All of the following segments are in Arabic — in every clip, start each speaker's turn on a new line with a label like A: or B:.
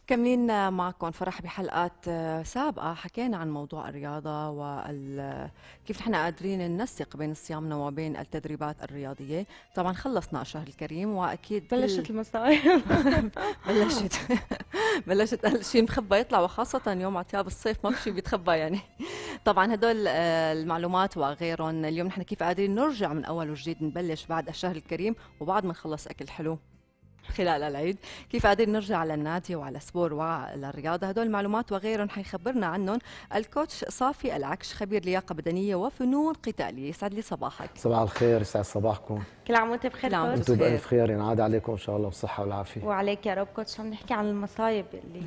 A: مكملين معكم فرح بحلقات سابقة حكينا عن موضوع الرياضة وكيف نحن قادرين ننسق بين صيامنا وبين التدريبات الرياضية. طبعا خلصنا الشهر الكريم وأكيد
B: بلشت المصايب.
A: بلشت بلشت الشيء مخبى يطلع، وخاصة يوم عتياب الصيف ما في شيء بيتخبى يعني. طبعا هدول المعلومات وغيرهم اليوم نحن كيف قادرين نرجع من أول وجديد، نبلش بعد الشهر الكريم وبعد ما نخلص أكل حلو خلال العيد، كيف قادرين نرجع للنادي وعلى السبور وللرياضة. هدول المعلومات وغيرهم حيخبرنا عنهم الكوتش صافي العكش، خبير لياقة بدنية وفنون قتالية. يسعد لي صباحك.
C: صباح الخير، يسعد صباحكم.
B: كل عام وانت بخير
A: كل عام
B: كوتش.
A: وانت
C: انتم بألف خير، ينعاد عليكم ان شاء الله بالصحة والعافية.
B: وعليك يا رب كوتش. عم نحكي عن المصايب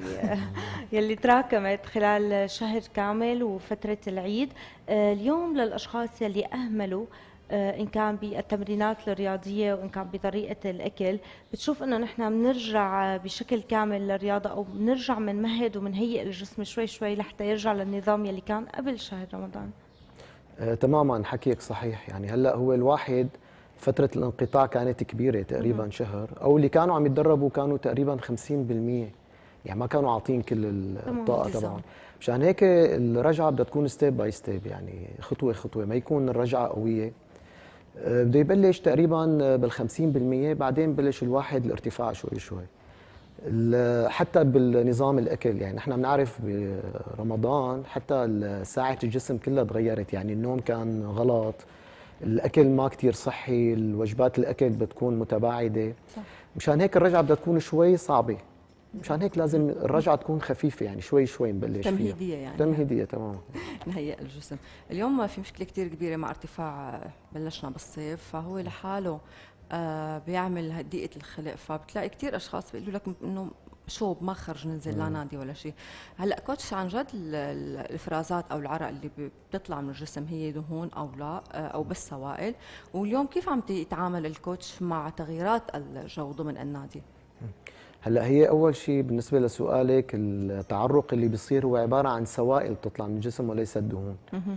B: يلي تراكمت خلال شهر كامل وفترة العيد. اليوم للأشخاص يلي أهملوا إن كان بالتمرينات الرياضية وإن كان بطريقة الأكل، بتشوف إنه نحن بنرجع بشكل كامل للرياضة، أو بنرجع بنمهد وبنهيئ الجسم شوي شوي لحتى يرجع للنظام يلي كان قبل شهر رمضان.
C: تماما، حكيك صحيح. يعني هلا هو الواحد فترة الانقطاع كانت كبيرة تقريبا شهر، او اللي كانوا عم يتدربوا كانوا تقريبا 50%، يعني ما كانوا عاطين كل الطاقة تبعهم. مشان هيك الرجعة بدها تكون ستيب باي ستيب، يعني خطوة خطوة، ما يكون الرجعة قوية. بده يبلش تقريبا بال50%، بعدين بلش الواحد الارتفاع شوي شوي. حتى بالنظام الاكل، يعني نحن بنعرف برمضان حتى ساعة الجسم كلها تغيرت، يعني النوم كان غلط، الاكل ما كتير صحي، الوجبات الاكل بتكون متباعدة. صح. مشان هيك الرجعة بدها تكون شوي صعبة، مشان هيك لازم الرجعة تكون خفيفة، يعني شوي شوي نبلش فيها.
A: تمهيدية يعني.
C: تمهيدية تمام.
A: نهيئ الجسم. اليوم في مشكلة كتير كبيرة مع ارتفاع، بلشنا بالصيف فهو لحاله بيعمل ضيقة الخلق، فبتلاقي كتير أشخاص بيقولوا لك إنه شوب ما خرج ننزل لا نادي ولا شيء. هلا كوتش، عن جد الافرازات او العرق اللي بتطلع من الجسم هي دهون او لا، او بس سوائل؟ واليوم كيف عم يتعامل الكوتش مع تغييرات الجو ضمن النادي؟
C: هلا هي اول شيء بالنسبه لسؤالك، التعرق اللي بيصير هو عباره عن سوائل بتطلع من الجسم وليس الدهون.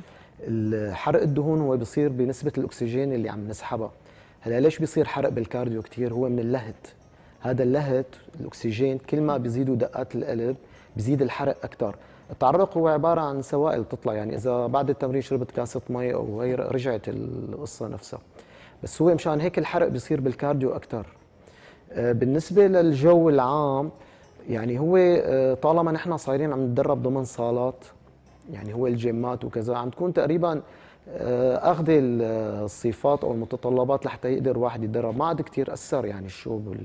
C: حرق الدهون هو بيصير بنسبه الاكسجين اللي عم نسحبها. هلا ليش بيصير حرق بالكارديو كثير؟ هو من اللهت. هذا اللهت الاكسجين كل ما بيزيدوا دقات القلب بيزيد الحرق اكثر. التعرق هو عباره عن سوائل بتطلع، يعني اذا بعد التمرين شربت كاسه مي او غير رجعت القصه نفسها. بس هو مشان هيك الحرق بيصير بالكارديو اكثر. بالنسبة للجو العام، يعني هو طالما نحن صايرين عم نتدرب ضمن صالات، يعني هو الجيمات وكذا، عم تكون تقريبا اخذ الصفات او المتطلبات لحتى يقدر واحد يتدرب، ما عاد كثير اثر يعني الشوب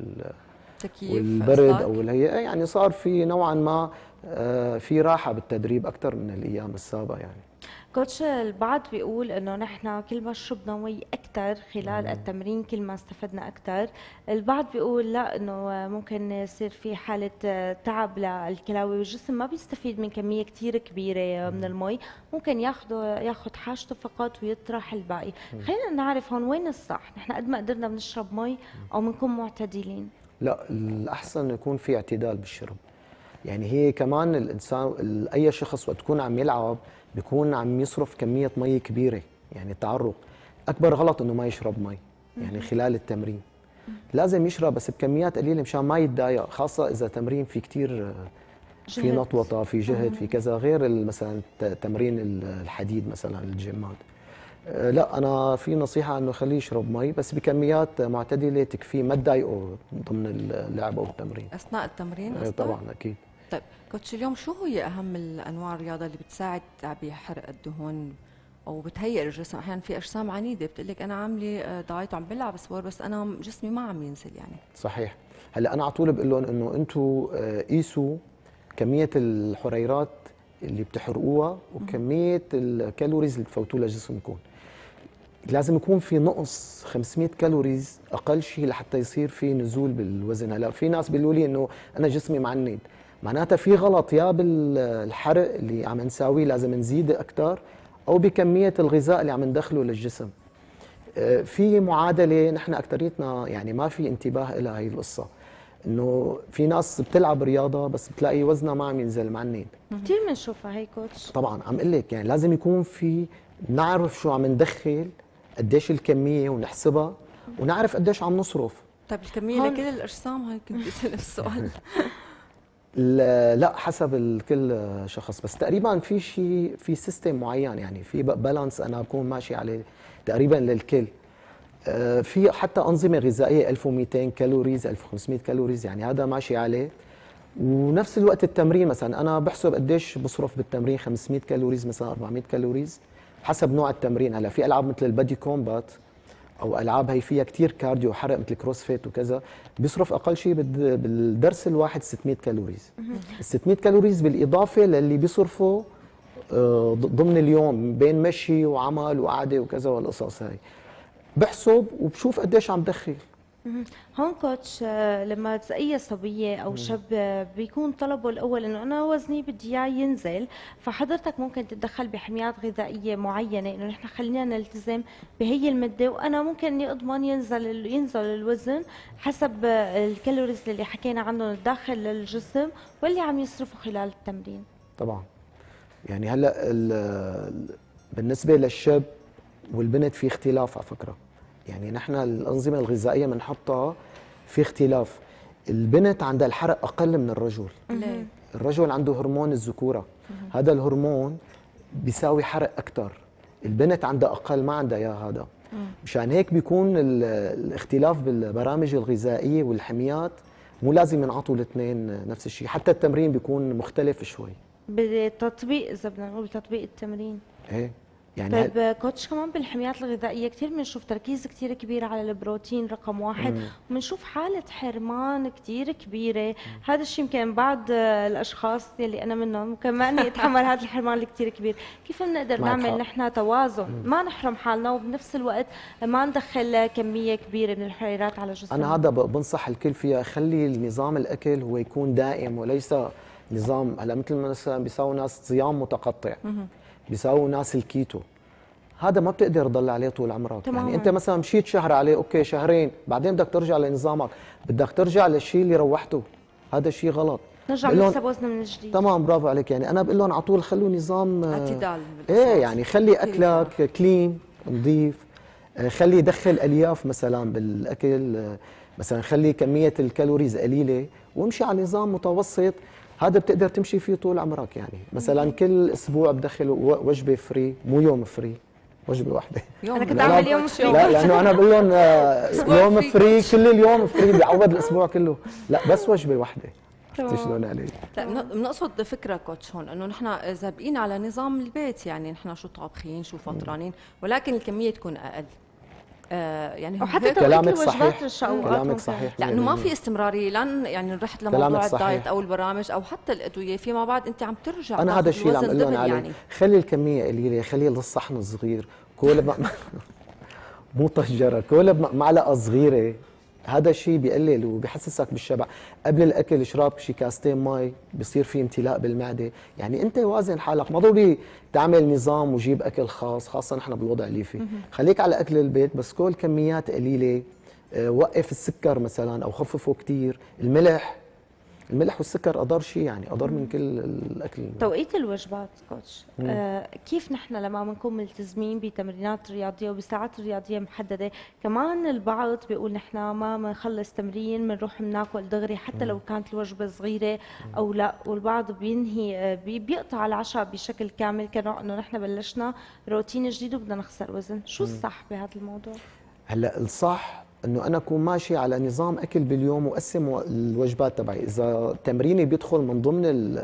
C: والبرد او الهيئة، يعني صار في نوعا ما في راحة بالتدريب اكثر من الايام السابقة يعني.
B: كوتش، البعض بيقول انه نحن كل ما شربنا مي اكثر خلال التمرين كل ما استفدنا اكثر. البعض بيقول لا، انه ممكن يصير في حاله تعب للكلاوي والجسم ما بيستفيد من كميه كثير كبيره من المي، ممكن ياخذ حاجته فقط ويطرح الباقي. خلينا نعرف هون وين الصح، نحن قد ما قدرنا بنشرب مي او بنكون معتدلين؟
C: لا، الاحسن يكون في اعتدال بالشرب. يعني هي كمان الانسان، اي شخص وقت يكون عم يلعب بيكون عم يصرف كميه مي كبيره، يعني التعرق اكبر غلط انه ما يشرب مي يعني خلال التمرين. لازم يشرب بس بكميات قليله مشان ما يتضايق، خاصه اذا تمرين في كثير في نطوطه، في جهد، في كذا، غير مثلا تمرين الحديد مثلا الجيمات. لا، انا في نصيحه انه خليه يشرب مي بس بكميات معتدله تكفيه، ما تضايقه ضمن اللعب او التمرين
A: اثناء التمرين.
C: طبعا اكيد.
A: طيب كوتش، اليوم شو هي اهم الانواع الرياضه اللي بتساعد بحرق الدهون او بتهيئ الجسم؟ احيانا في اجسام عنيده بتقول لك انا عامله دايت وعم بلعب سبور بس انا جسمي ما عم ينزل يعني.
C: صحيح. هلا انا على طول بقول لهم انه انتم قيسوا كميه الحريرات اللي بتحرقوها وكميه الكالوريز اللي بتفوتوا لجسمكم. لازم يكون في نقص 500 كالوريز اقل شيء لحتى يصير في نزول بالوزن. هلا في ناس بيقولوا لي انه انا جسمي معند، معناتها في غلط يا بالحرق اللي عم نساويه لازم نزيد اكثر، او بكميه الغذاء اللي عم ندخله للجسم. في معادله نحن اكثريتنا يعني ما في انتباه لها، هي القصه انه في ناس بتلعب رياضه بس بتلاقي وزنها ما عم ينزل معند.
B: كثير بنشوفها هي كوتش.
C: طبعا عم اقول لك يعني لازم يكون في، نعرف شو عم ندخل، قديش الكميه ونحسبها، ونعرف قديش عم نصرف.
A: طيب الكميه لكل الاجسام؟ هاي كنت اسال السؤال.
C: لا، حسب كل شخص، بس تقريبا في شيء، في سيستم معين، يعني في بالانس انا بكون ماشي عليه تقريبا للكل. في حتى انظمه غذائيه 1200 كالوريز 1500 كالوريز، يعني هذا ماشي عليه. ونفس الوقت التمرين، مثلا انا بحسب قديش بصرف بالتمرين، 500 كالوريز مثلا 400 كالوريز حسب نوع التمرين. هلا في العاب مثل البادي كومبات او العاب هي فيها كثير كارديو وحرق مثل كروسفيت وكذا، بيصرف اقل شيء بالدرس الواحد 600 كالوريز. ال 600 كالوريز بالاضافه للي بيصرفوا ضمن اليوم بين مشي وعمل وقعده وكذا والقصص هاي، بحسب وبشوف قديش عم دخل.
B: هون كوتش، لما اي صبيه او شاب بيكون طلبه الاول انه انا وزني بدي اياه ينزل، فحضرتك ممكن تتدخل بحميات غذائيه معينه انه نحن خلينا نلتزم بهي المده، وانا ممكن اني اضمن ينزل الوزن حسب الكالوريز اللي حكينا عنهم داخل الجسم واللي عم يصرفه خلال التمرين.
C: طبعا، يعني هلا بالنسبه للشاب والبنت في اختلاف على فكره. يعني نحن الانظمه الغذائيه بنحطها في اختلاف. البنت عندها الحرق اقل من الرجل.
A: ليه؟
C: الرجل عنده هرمون الذكوره، هذا الهرمون بيساوي حرق اكثر. البنت عندها اقل، ما عندها اياه هذا. مشان هيك بيكون الاختلاف بالبرامج الغذائيه والحميات، مو لازم ينعطوا الاثنين نفس الشيء، حتى التمرين بيكون مختلف شوي.
B: بالتطبيق، اذا بدنا نقول بتطبيق التمرين.
C: ايه يعني
B: طيب كوتش، كمان بالحميات الغذائية كثير بنشوف تركيز كثير كبير على البروتين رقم واحد، وبنشوف حالة حرمان كثير كبيرة. هذا الشيء يمكن بعض الأشخاص اللي أنا منهم ممكن ما أني أتحمل هذا الحرمان الكثير كبير. كيف بنقدر نعمل نحن توازن، ما نحرم حالنا وبنفس الوقت ما ندخل كمية كبيرة من الحريرات على جسمنا؟
C: أنا هذا بنصح الكل فيها، خلي النظام الأكل هو يكون دائم وليس نظام. هلا مثل مثلا بيساووا ناس صيام متقطع، بيساووا ناس الكيتو، هذا ما بتقدر تضل عليه طول عمرك.
B: تماما.
C: يعني انت مثلا مشيت شهر عليه، اوكي شهرين، بعدين بدك ترجع لنظامك، بدك ترجع للشيء اللي روحته، هذا الشيء غلط.
B: نرجع نكسب وزن من جديد.
C: تمام، برافو عليك. يعني انا بقول لهم على طول خلوا نظام
A: اعتدال.
C: ايه، يعني خلي اكلك كلين نظيف، خلي دخل الياف مثلا بالاكل، مثلا خلي كميه الكالوريز قليله وامشي على نظام متوسط. هذا بتقدر تمشي فيه طول عمرك. يعني مثلا كل اسبوع بدخل وجبه فري، مو يوم فري، وجبه واحده.
B: انا كنت اعمل يوم فري.
C: لا، لانه انا بقول لهم يوم فري، كل اليوم فري بيعوض الاسبوع كله. لا، بس وجبه واحده. عرفتي شلون علي؟
A: لا، بنقصد فكره كوتش هون انه نحن اذا بقينا على نظام البيت، يعني نحن شو طابخين شو فطرانين، ولكن الكميه تكون اقل. يعني
B: وحتى
C: كلامك صحيح،
B: كلامك
C: صحيح،
A: لانه ما في استمراريه، لان يعني رحت لموضوع الدايت او البرامج او حتى الادويه، فيما بعد انت عم ترجع.
C: انا هذا الشيء اللي عم اقول لهم عليه، يعني خلي الكميه قليله، خلي الصحن صغير، كل مو طجره، كل معلقه صغيره. هذا الشيء بيقلل وبيحسسك بالشبع. قبل الاكل اشرب شي كاستين مي، بصير في امتلاء بالمعده. يعني انت وازن حالك، ما ضروري تعمل نظام وجيب اكل خاص، خاصه نحن بالوضع اللي فيه. خليك على اكل البيت، بس كل كميات قليله. وقف السكر مثلا او خففه كثير. الملح والسكر اضر شيء، يعني اضر من كل الاكل.
B: توقيت الوجبات كوتش، كيف نحن لما بنكون ملتزمين بتمرينات رياضيه وبساعات رياضيه محدده؟ كمان البعض بيقول نحن ما بنخلص تمرين بنروح بناكل دغري حتى لو كانت الوجبه صغيره او لا، والبعض بينهي بيقطع العشاء بشكل كامل كنوع انه نحن بلشنا روتين جديد وبدنا نخسر وزن. شو الصح بهذا الموضوع؟
C: هلا الصح انه انا اكون ماشي على نظام اكل باليوم واقسم الوجبات تبعي. اذا تمريني بيدخل من ضمن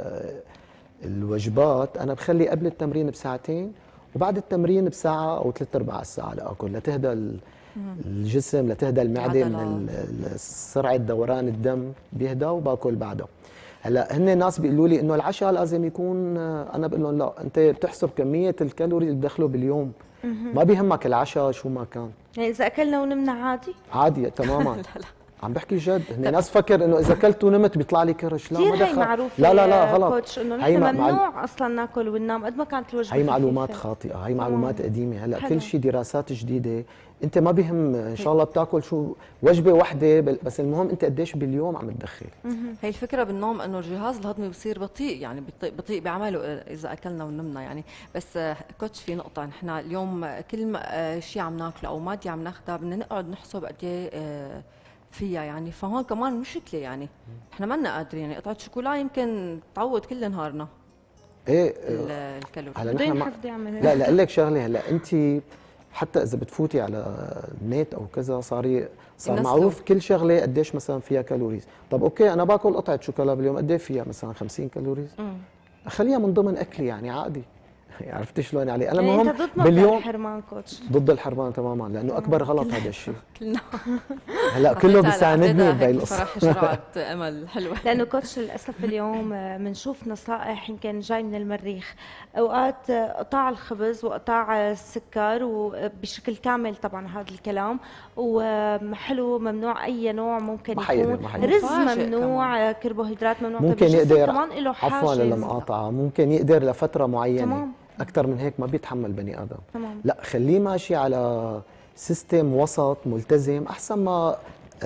C: الوجبات، انا بخلي قبل التمرين بساعتين وبعد التمرين بساعه او ثلاث ارباع الساعه لاكل، لتهدى الجسم، لتهدى المعده من سرعه دوران الدم، بيهدى وباكل بعده. هلا هن ناس بيقولوا لي انه العشاء لازم يكون، انا بقول لهم لا، انت بتحسب كميه الكالوري اللي بدخله باليوم، ما بيهمك العشاء شو ما كان.
B: يعني اذا اكلنا ونمنا عادي
C: تماما. لا عم بحكي جد. هن ناس فكر انه اذا اكلت ونمت بيطلع لي كرش. لا، ما
B: دخل. معروفه.
C: لا غلط
B: كوتش، انه نحن ممنوع اصلا ناكل وننام قد ما كانت الوجبه.
C: هي معلومات خاطئه، هي معلومات قديمه. هلا كل شيء دراسات جديده. انت ما بهم ان شاء الله بتاكل شو وجبه واحده، بس المهم انت قديش باليوم عم تدخل.
A: هي الفكره بالنوم انه الجهاز الهضمي بصير بطيء، يعني بطيء بعمله اذا اكلنا ونمنا يعني. بس كوتش، في نقطه، نحن اليوم كل شيء عم ناكله او ماده عم ناخذها بدنا نقعد نحسب قد ايه فيها يعني. فهون كمان مشكله يعني، احنا ما لنا قادرين يعني قطعه شوكولا يمكن تعوض كل نهارنا
C: ايه
A: الكالوري.
C: هلا
B: بده
C: نحن
B: ينحف يعمل
C: لا لا اقول لك شغله. هلا انت حتى اذا بتفوتي على النت او كذا صار
A: ينزلوا.
C: معروف كل شغله قديش مثلا فيها كالوريز. طب اوكي انا باكل قطعه شوكولا باليوم قد ايه فيها مثلا 50 كالوريز، اخليها من ضمن اكلي يعني عادي. عرفتي شلون يعني؟ انا
B: يعني
C: المهم
B: انت ضد مبدأ
C: باليوم
B: الحرمان كوتش؟
C: ضد الحرمان تماما، لانه اكبر غلط هذا الشيء.
A: كلنا
C: هلا كله بيساندني بهي
A: هيك
C: القصه.
A: فرح جرعه امل حلوه.
B: لانه كوتش للاسف اليوم بنشوف نصائح يمكن جاي من المريخ، اوقات قطاع الخبز وقطاع السكر وبشكل كامل طبعا هذا الكلام، وحلو ممنوع اي نوع ممكن يكون، رز ممنوع، كربوهيدرات ممنوع.
C: ممكن يقدر
B: كمان له حاجه،
C: عفوا للمقاطعه، ممكن يقدر لفتره معينه
B: تمام.
C: اكثر من هيك ما بيتحمل بني ادم.
B: تمام.
C: لا خليه ماشي على سيستم وسط ملتزم احسن ما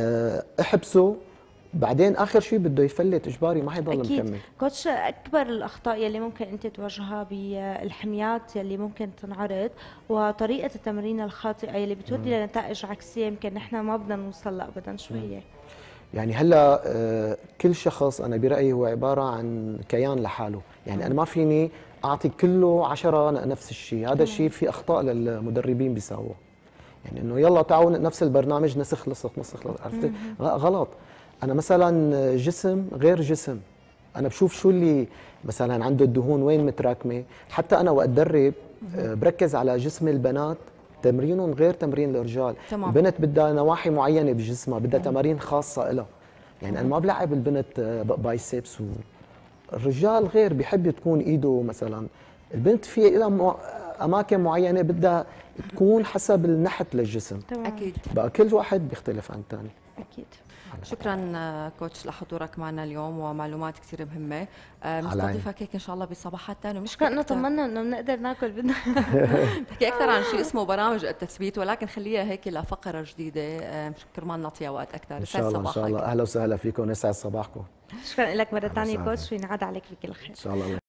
C: احبسه بعدين اخر شيء بده يفلت اجباري ما حيضل مكمل.
B: كوتش اكبر الاخطاء يلي ممكن انت تواجهها بالحميات يلي ممكن تنعرض وطريقه التمرين الخاطئه يلي بتودي لنتائج عكسيه يمكن نحن ما بدنا نوصل لها ابدا. شو هي؟
C: يعني هلا كل شخص انا برايي هو عباره عن كيان لحاله، يعني انا ما فيني اعطي كله 10 نفس الشيء، هذا الشيء في اخطاء للمدربين بيساووه. يعني انه يلا تعالوا نفس البرنامج نسخ لصق نسخ لصق، عرفتي؟ غلط. انا مثلا جسم غير جسم، انا بشوف شو اللي مثلا عنده الدهون وين متراكمه. حتى انا وقت ادرب بركز على جسم البنات، تمرينهم غير تمرين الرجال.
A: تمام.
C: البنت بدها نواحي معينه بجسمها، بدها تمارين خاصه لها. يعني انا ما بلعب البنت بايسبس، والرجال غير بيحب تكون ايده مثلا. البنت في لها اماكن معينه بدها تكون حسب النحت للجسم.
B: تمام.
A: اكيد
C: بقى كل واحد بيختلف عن الثاني.
B: اكيد.
A: شكرا كوتش لحضورك معنا اليوم ومعلومات كثير مهمه. بنستضيفك هيك ان شاء الله بصباحات ثانيه. مش
B: كنا طمنا انه بنقدر ناكل بدنا
A: نحكي اكثر عن شيء اسمه برامج التثبيت، ولكن خليها هيك لفقره جديده كرمال نعطيها وقت اكثر.
C: ان شاء الله ان شاء الله. اهلا وسهلا فيكم، يسعد صباحكم.
B: شكرا لك مره ثانيه كوتش، وينعاد عليك بكل خير.
C: ان شاء الله.